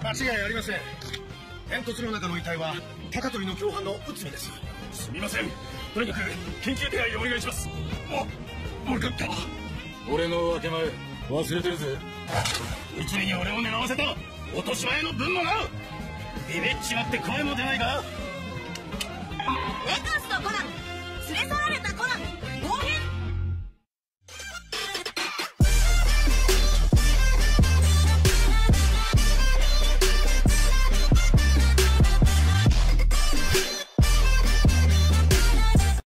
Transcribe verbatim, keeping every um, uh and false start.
間違いありません。煙突の中の遺体は高取の共犯の内海です。すみません。とにかく緊急手配をお願いします。あ、悪かった。 俺の分け前忘れてるぜ。 内海に俺を狙わせた落とし前の分もな。ビビっちまって声も出ないか。 レカスとコナン、連れ去られたコナン、ゴー